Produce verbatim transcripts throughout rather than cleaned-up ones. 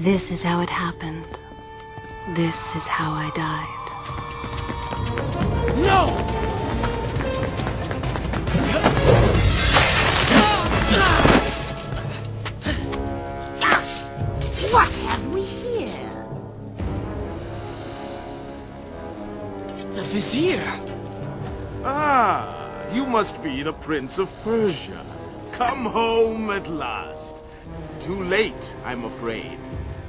This is how it happened. This is how I died. No! What have we here? The Vizier! Ah, you must be the Prince of Persia. Come home at last. Too late, I'm afraid.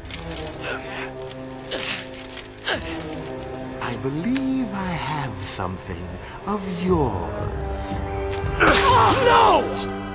I believe I have something of yours. No!